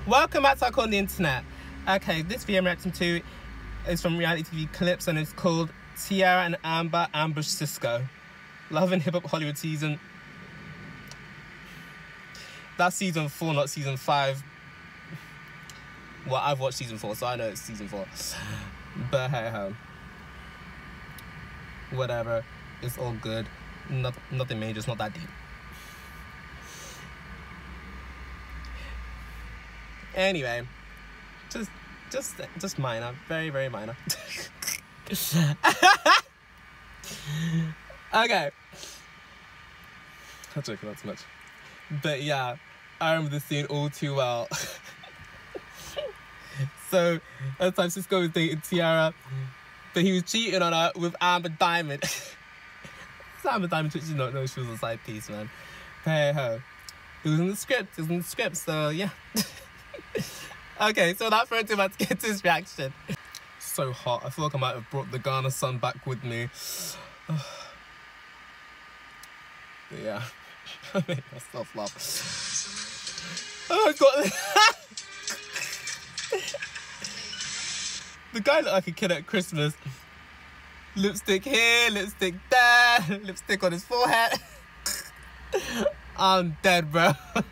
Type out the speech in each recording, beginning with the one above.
Welcome back to Talk on the Internet. Okay, this video I'm reacting to is from reality TV clips and it's called Tiara and Amber Ambush Sisqó. Love and Hip Hop Hollywood season. That's season 4, not season 5. Well, I've watched season 4, so I know it's season 4. But hey ho. Whatever. It's all good. Nothing major, it's not that deep. Anyway, just minor, very, very minor. Okay. I'm joking, not too much. But yeah, I remember this scene all too well. So, at the time Sisqó was dating Tiara, but he was cheating on her with Amber Diamond. Amber Diamond did not know she was a side piece, man. But hey ho. It was in the script, so yeah. Okay, so without further ado, let's get to his reaction. So hot. I feel like I might have brought the Ghana sun back with me. But yeah, I made myself laugh. Oh my god. The guy looked like a kid at Christmas. Lipstick here, lipstick there, lipstick on his forehead. I'm dead, bro.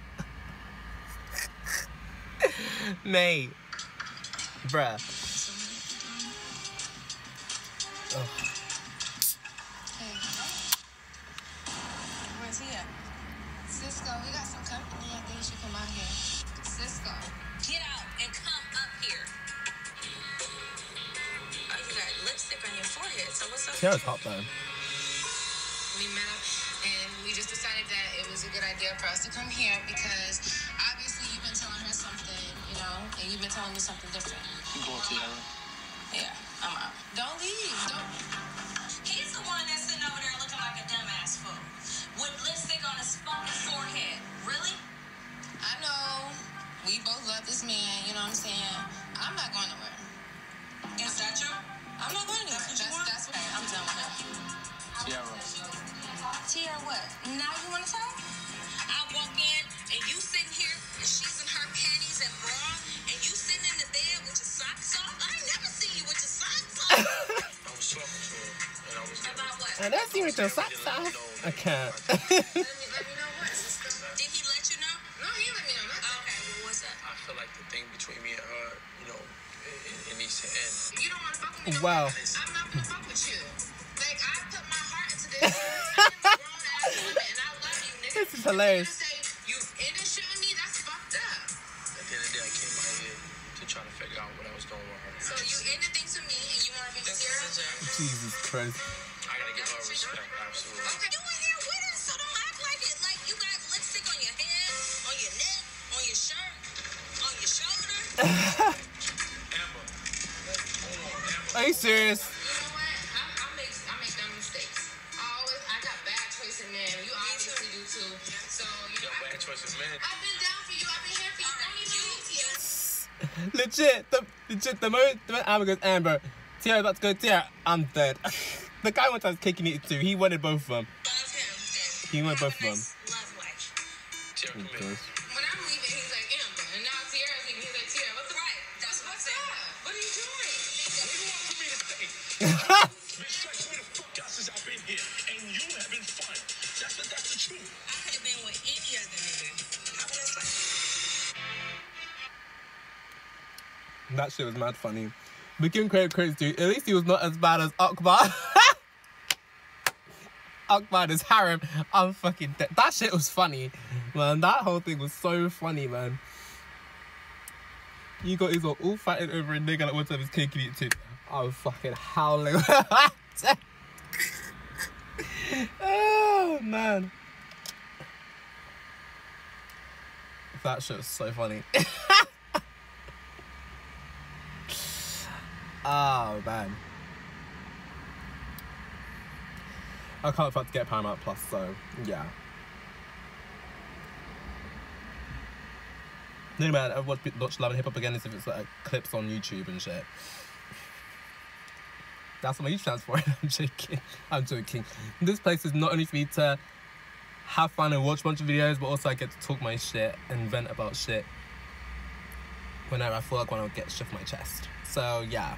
Mate. Bruh. Oh. Hey. Where's he at? Sisqó, we got some company. I think you should come out here. Sisqó. Get out and come up here. Oh, you got lipstick on your forehead, so what's up? Tiara's hot, man. We met up and we just decided that it was a good idea for us to come here because obviously you've been telling her something, you know, and you've been telling me something different. You going, Tiara? Yeah, I'm out. Don't leave. Don't. He's the one that's sitting over there looking like a dumbass fool with lipstick on his fucking forehead. Really? I know. We both love this man, you know what I'm saying? I'm not going nowhere. Is that true? I'm not going anywhere. That's what I'm done with him. Tiara. Tiara, what? Now you want to talk? I walk in and you sitting here and she's in her panties and bra and you sitting in the bed with your socks off. I ain't never seen you with your socks off. I was talking to her and I was About what? And that's you with your socks off. I can't. Let me know what, sister. Did he let you know? No, he didn't let me know nothing. Okay, well what's up? I feel like the thing between me and her, you know, it needs to end. You don't want to fuck with me no Wow. more. I'm not going to fuck with you. Like, I put my heart into this. I'm a grown-ass woman, and I love you, nigga. This is hilarious. You ended shooting me? That's fucked up. At the end of the day, I came out here to try to figure out what I was doing with her. So you ended things with me, and you want to be with Tiara? Jesus Christ. I gotta give her respect, absolutely. Okay, you in here with us, so don't act like it. Like you got lipstick on your head, on your neck, on your shirt, on your shoulder. Amber. Hold on, Amber. Are you serious? You know what? I make dumb mistakes. I got bad choices, man. You obviously do too. So, you know, Bad choices, man. I've been down for you. I've been here for you. Don't even leave, Tiara. Legit, the moment Amber goes, Amber, Tiara about to go, Tiara, I'm dead. The guy one time was kicking it too. He wanted both of them. Love him. He wanted both of them. Love life. Tiara, come here. When I'm leaving, he's like, Amber. And now Tiara's leaving, he's like, Tiara, what's the right? That's What's up? What are you doing? What do you want for me to say? Been stressed me the fuck out since I've been here, and you have been fine. That's the truth. I could have been with any other nigga. How was that? That shit was mad funny. But give him credit, dude. At least he was not as bad as Akbar. Akbar is harem. I'm fucking dead. That shit was funny, man. That whole thing was so funny, man. You got these all fighting over a nigga like one time he's kicking it too. I was fucking howling. Oh man, that shit was so funny. Oh man, I can't afford to get Paramount Plus, so yeah. The only way I watch Love and Hip Hop again is if it's like clips on YouTube and shit. That's what my YouTube channel's for. I'm joking. This place is not only for me to have fun and watch a bunch of videos, but also I get to talk my shit and vent about shit. whenever I feel like when I get shit off my chest. So yeah.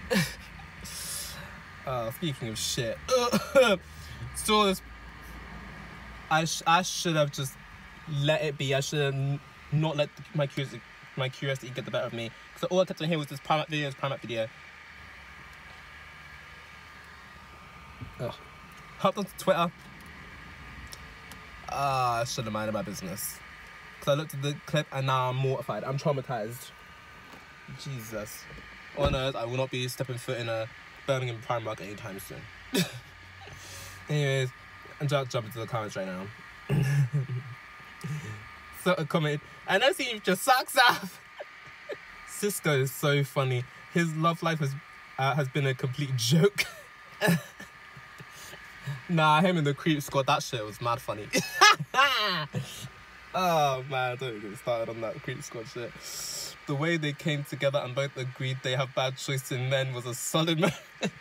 Speaking of shit, so this, I should have just let it be. I should have not let my curiosity get the better of me. Because all I kept on hearing was this Primark video. Hopped onto Twitter. I should have minded my business. Because I looked at the clip and now I'm mortified. I'm traumatized. Jesus. On earth, I will not be stepping foot in a Birmingham Primark anytime soon. Anyways, I'm just jumping to the comments right now. So a comment, I know see you just socks off. Cisco is so funny. His love life has been a complete joke. Nah, him and the Creep Squad, that shit was mad funny. Oh man, don't get started on that Creep Squad shit. The way they came together and both agreed they have bad choice in men was a solid moment.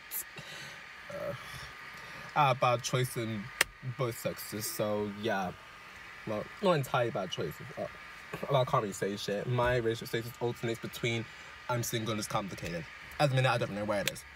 I had bad choice in both sexes, so yeah. Well, not entirely bad choices. I can't really say shit. My relationship status alternates between I'm single and it's complicated. At the minute, I don't know where it is.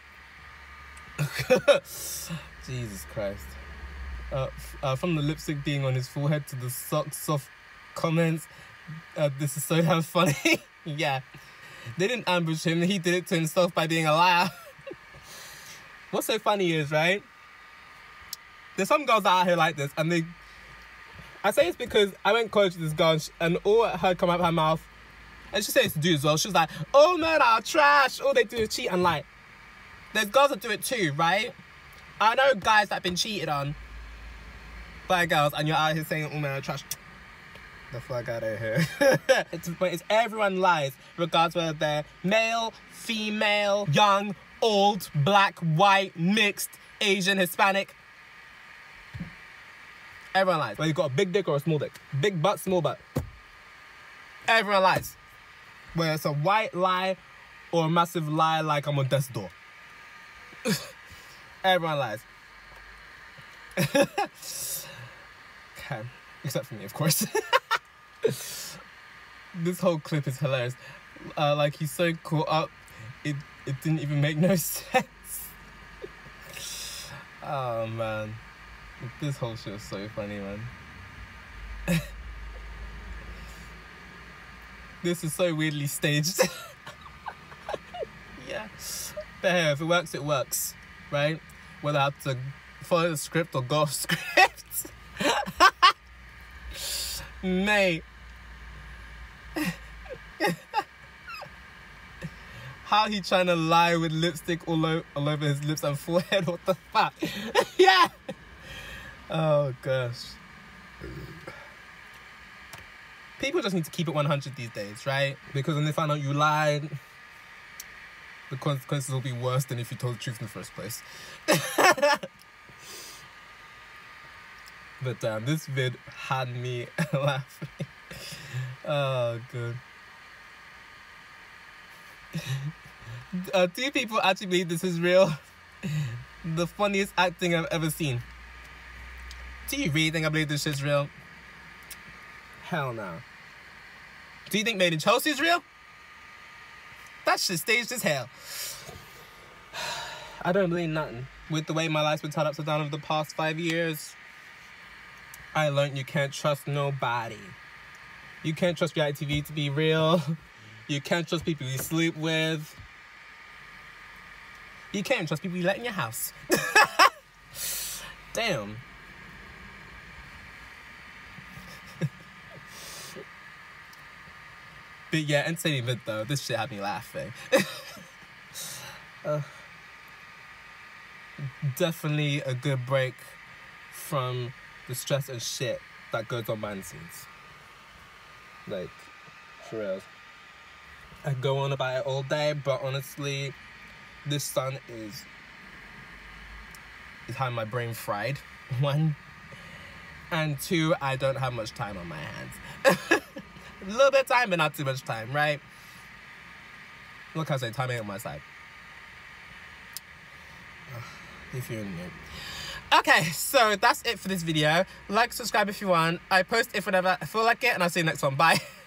Jesus Christ. From the lipstick being on his forehead to the socks off comments, this is so damn funny. Yeah. They didn't ambush him, he did it to himself by being a liar. What's so funny is, right? There's some girls out here like this, and I say it's because I went college with this girl, and all her come out of her mouth, and she said it's to do as well. She was like, "Oh men are trash. All they do is cheat and lie." There's girls that do it too, right? I know guys that have been cheated on by girls, and you're out here saying all men are trash. The fuck out of here. It's everyone lies, regardless whether they're male, female, young, old, black, white, mixed, Asian, Hispanic. Everyone lies. Whether you've got a big dick or a small dick. Big butt, small butt. Everyone lies. Whether it's a white lie or a massive lie like I'm on death's door. Everyone lies. Okay. Except for me, of course. This whole clip is hilarious. Like, he's so caught up, it didn't even make no sense. Oh, man. This whole shit is so funny, man. This is so weirdly staged. Yeah. But hey, if it works, it works. Right? Whether I have to follow the script or go off script. Mate. How he trying to lie with lipstick all over his lips and forehead? What the fuck? Yeah. Oh gosh. People just need to keep it 100 these days, right? Because when they find out you lied, the consequences will be worse than if you told the truth in the first place. But damn, this vid had me laughing. Oh, good. Do people actually believe this is real? The funniest acting I've ever seen. Do you really think I believe this shit's real? Hell no. Do you think Made in Chelsea is real? That shit staged as hell. I don't believe nothing. With the way my life's been turned upside down over the past 5 years, I learned you can't trust nobody. You can't trust reality TV to be real. You can't trust people you sleep with. You can't trust people you let in your house. Damn. But yeah, entertaining vid though. This shit had me laughing. Definitely a good break from the stress and shit that goes on behind the scenes. Like, for real. I go on about it all day, but honestly, this sun is having my brain fried. 1. And 2, I don't have much time on my hands. A little bit of time, but not too much time, right? What can I say? Time ain't on my side. If you're in it. Okay, so that's it for this video. Like, subscribe if you want. I post if whenever I feel like it, and I'll see you next one. Bye.